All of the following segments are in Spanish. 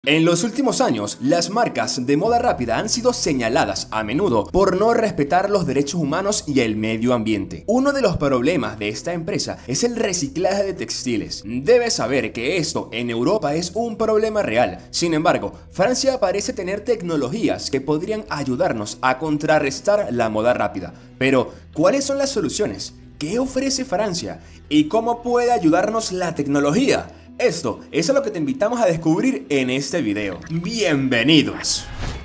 En los últimos años, las marcas de moda rápida han sido señaladas a menudo por no respetar los derechos humanos y el medio ambiente. Uno de los problemas de esta empresa es el reciclaje de textiles. Debes saber que esto en Europa es un problema real. Sin embargo, Francia parece tener tecnologías que podrían ayudarnos a contrarrestar la moda rápida. Pero, ¿cuáles son las soluciones? ¿Qué ofrece Francia? ¿Y cómo puede ayudarnos la tecnología? Esto es a lo que te invitamos a descubrir en este video. ¡Bienvenidos!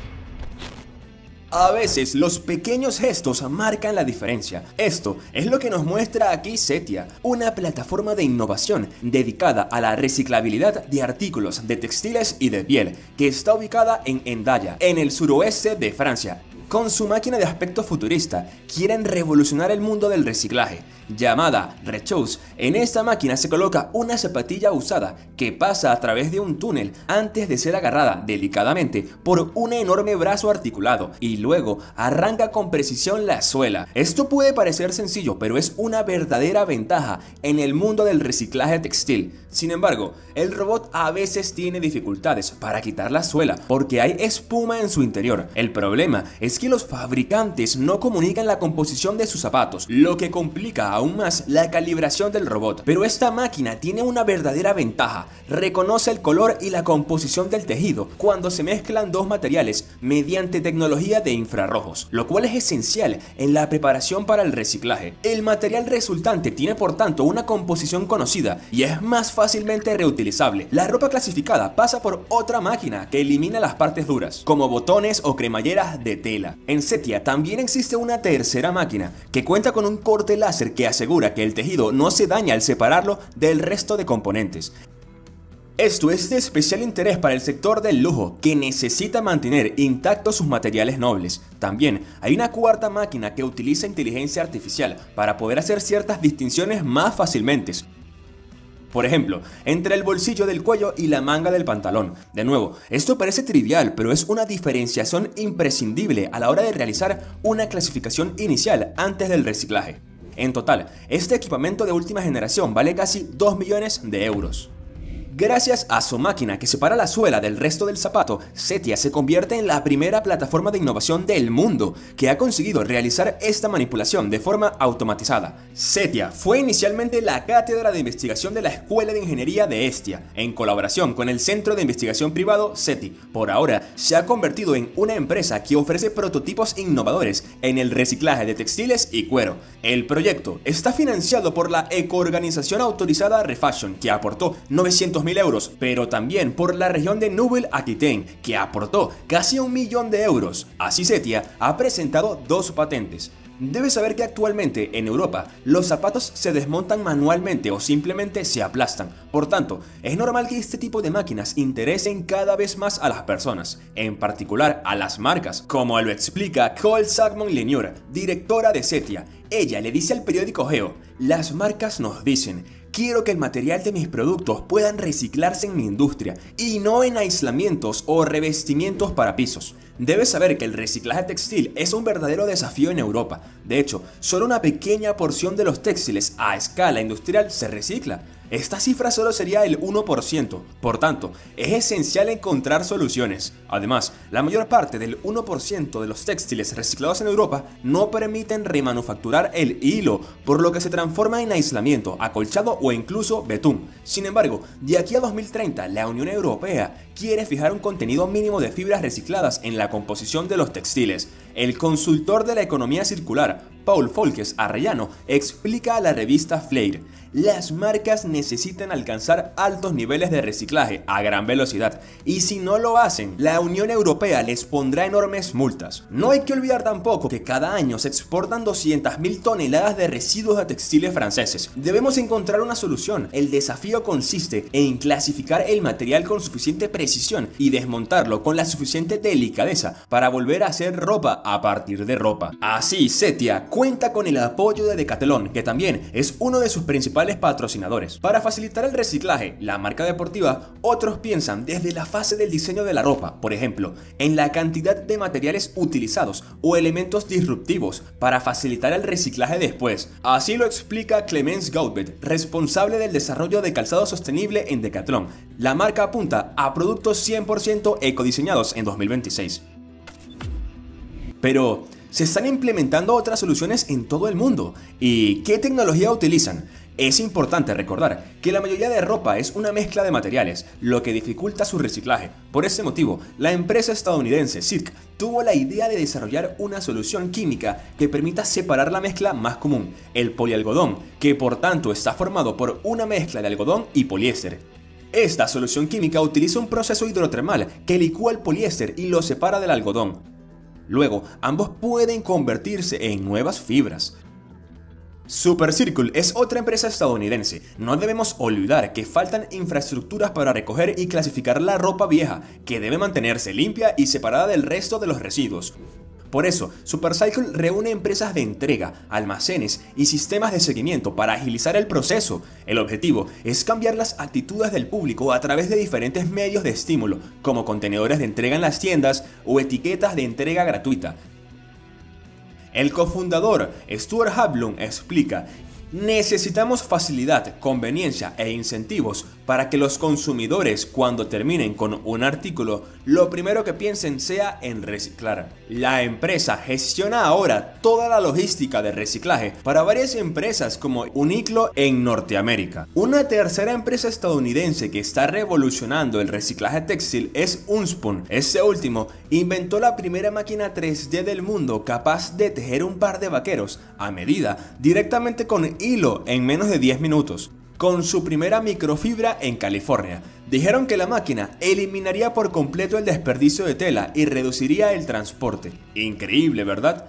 A veces los pequeños gestos marcan la diferencia. Esto es lo que nos muestra aquí Zetia, una plataforma de innovación dedicada a la reciclabilidad de artículos de textiles y de piel, que está ubicada en Hendaya, en el suroeste de Francia. Con su máquina de aspecto futurista, quieren revolucionar el mundo del reciclaje. Llamada Rechose, en esta máquina se coloca una zapatilla usada que pasa a través de un túnel antes de ser agarrada delicadamente por un enorme brazo articulado y luego arranca con precisión la suela. Esto puede parecer sencillo, pero es una verdadera ventaja en el mundo del reciclaje textil. Sin embargo, el robot a veces tiene dificultades para quitar la suela porque hay espuma en su interior. El problema es que los fabricantes no comunican la composición de sus zapatos, lo que complica aún más la calibración del robot. Pero esta máquina tiene una verdadera ventaja: reconoce el color y la composición del tejido cuando se mezclan dos materiales mediante tecnología de infrarrojos, lo cual es esencial en la preparación para el reciclaje. El material resultante tiene por tanto una composición conocida y es más fácilmente reutilizable. La ropa clasificada pasa por otra máquina que elimina las partes duras, como botones o cremalleras de tela. En Zetia también existe una tercera máquina que cuenta con un corte láser que asegura que el tejido no se daña al separarlo del resto de componentes. Esto es de especial interés para el sector del lujo, que necesita mantener intactos sus materiales nobles. También hay una cuarta máquina que utiliza inteligencia artificial para poder hacer ciertas distinciones más fácilmente. Por ejemplo, entre el bolsillo del cuello y la manga del pantalón. De nuevo, esto parece trivial, pero es una diferenciación imprescindible a la hora de realizar una clasificación inicial antes del reciclaje. En total, este equipamiento de última generación vale casi 2 millones de euros. Gracias a su máquina que separa la suela del resto del zapato, Zetia se convierte en la primera plataforma de innovación del mundo que ha conseguido realizar esta manipulación de forma automatizada. Zetia fue inicialmente la cátedra de investigación de la Escuela de Ingeniería de Hestia, en colaboración con el centro de investigación privado SETI. Por ahora, se ha convertido en una empresa que ofrece prototipos innovadores en el reciclaje de textiles y cuero. El proyecto está financiado por la ecoorganización autorizada Refashion, que aportó 900.000 euros, pero también por la región de Nouvelle-Aquitaine, que aportó casi 1 millón de euros. Así Zetia ha presentado 2 patentes. Debes saber que actualmente en Europa los zapatos se desmontan manualmente o simplemente se aplastan. Por tanto, es normal que este tipo de máquinas interesen cada vez más a las personas, en particular a las marcas, como lo explica Cole Sagmon-Leniur, directora de Zetia. Ella le dice al periódico Geo: las marcas nos dicen: quiero que el material de mis productos puedan reciclarse en mi industria y no en aislamientos o revestimientos para pisos. Debes saber que el reciclaje textil es un verdadero desafío en Europa. De hecho, solo una pequeña porción de los textiles a escala industrial se recicla. Esta cifra solo sería el 1%, por tanto, es esencial encontrar soluciones. Además, la mayor parte del 1% de los textiles reciclados en Europa no permiten remanufacturar el hilo, por lo que se transforma en aislamiento, acolchado o incluso betún. Sin embargo, de aquí a 2030, la Unión Europea quiere fijar un contenido mínimo de fibras recicladas en la composición de los textiles. El consultor de la economía circular, Paul Folkes Arrellano, explica a la revista Flair: las marcas necesitan alcanzar altos niveles de reciclaje a gran velocidad, y si no lo hacen, la Unión Europea les pondrá enormes multas. No hay que olvidar tampoco que cada año se exportan 200.000 toneladas de residuos de textiles franceses. Debemos encontrar una solución. El desafío consiste en clasificar el material con suficiente precisión y desmontarlo con la suficiente delicadeza para volver a hacer ropa a partir de ropa. Así, Zetia cuenta con el apoyo de Decathlon, que también es uno de sus principales patrocinadores. Para facilitar el reciclaje, la marca deportiva, otros piensan desde la fase del diseño de la ropa, por ejemplo, en la cantidad de materiales utilizados o elementos disruptivos para facilitar el reciclaje después. Así lo explica Clemence Gaubet, responsable del desarrollo de calzado sostenible en Decathlon. La marca apunta a productos 100% ecodiseñados en 2026. Pero, ¿se están implementando otras soluciones en todo el mundo? ¿Y qué tecnología utilizan? Es importante recordar que la mayoría de ropa es una mezcla de materiales, lo que dificulta su reciclaje. Por ese motivo, la empresa estadounidense Silk tuvo la idea de desarrollar una solución química que permita separar la mezcla más común, el polialgodón, que por tanto está formado por una mezcla de algodón y poliéster. Esta solución química utiliza un proceso hidrotermal que licúa el poliéster y lo separa del algodón. Luego, ambos pueden convertirse en nuevas fibras. Super Circle es otra empresa estadounidense. No debemos olvidar que faltan infraestructuras para recoger y clasificar la ropa vieja, que debe mantenerse limpia y separada del resto de los residuos. Por eso, SuperCycle reúne empresas de entrega, almacenes y sistemas de seguimiento para agilizar el proceso. El objetivo es cambiar las actitudes del público a través de diferentes medios de estímulo, como contenedores de entrega en las tiendas o etiquetas de entrega gratuita. El cofundador Stuart Hablum explica: necesitamos facilidad, conveniencia e incentivos para que los consumidores, cuando terminen con un artículo, lo primero que piensen sea en reciclar. La empresa gestiona ahora toda la logística de reciclaje para varias empresas como Uniqlo en Norteamérica. Una tercera empresa estadounidense que está revolucionando el reciclaje textil es Unspun. Este último inventó la primera máquina 3D del mundo capaz de tejer un par de vaqueros a medida directamente con hilo en menos de 10 minutos. Con su primera microfibra en California, dijeron que la máquina eliminaría por completo el desperdicio de tela y reduciría el transporte. Increíble, ¿verdad?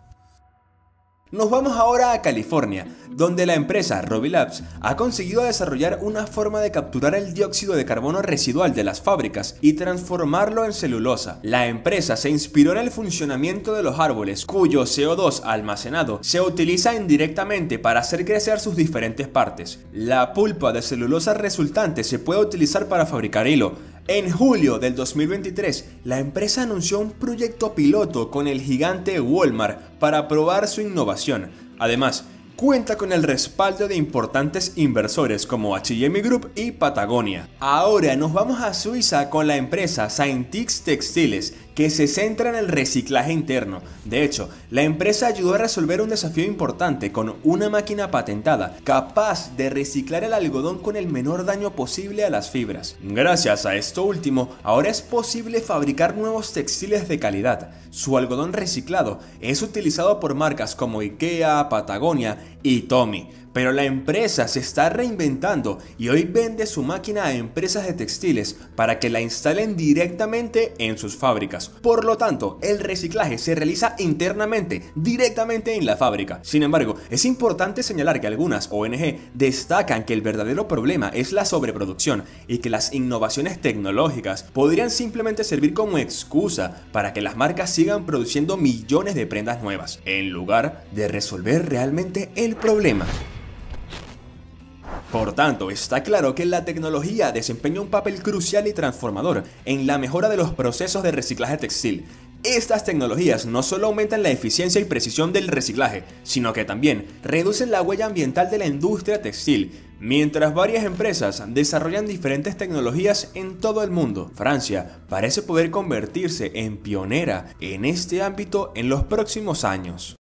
Nos vamos ahora a California, donde la empresa Robi Labs ha conseguido desarrollar una forma de capturar el dióxido de carbono residual de las fábricas y transformarlo en celulosa. La empresa se inspiró en el funcionamiento de los árboles, cuyo CO2 almacenado se utiliza indirectamente para hacer crecer sus diferentes partes. La pulpa de celulosa resultante se puede utilizar para fabricar hilo. En julio del 2023, la empresa anunció un proyecto piloto con el gigante Walmart para probar su innovación. Además, cuenta con el respaldo de importantes inversores como H&M Group y Patagonia. Ahora nos vamos a Suiza con la empresa Saintix Textiles, que se centra en el reciclaje interno. De hecho, la empresa ayudó a resolver un desafío importante con una máquina patentada capaz de reciclar el algodón con el menor daño posible a las fibras. Gracias a esto último, ahora es posible fabricar nuevos textiles de calidad. Su algodón reciclado es utilizado por marcas como IKEA, Patagonia y Tommy. Pero la empresa se está reinventando y hoy vende su máquina a empresas de textiles para que la instalen directamente en sus fábricas. Por lo tanto, el reciclaje se realiza internamente, directamente en la fábrica. Sin embargo, es importante señalar que algunas ONG destacan que el verdadero problema es la sobreproducción y que las innovaciones tecnológicas podrían simplemente servir como excusa para que las marcas sigan produciendo millones de prendas nuevas, en lugar de resolver realmente el problema. Por tanto, está claro que la tecnología desempeña un papel crucial y transformador en la mejora de los procesos de reciclaje textil. Estas tecnologías no solo aumentan la eficiencia y precisión del reciclaje, sino que también reducen la huella ambiental de la industria textil, mientras varias empresas desarrollan diferentes tecnologías en todo el mundo. Francia parece poder convertirse en pionera en este ámbito en los próximos años.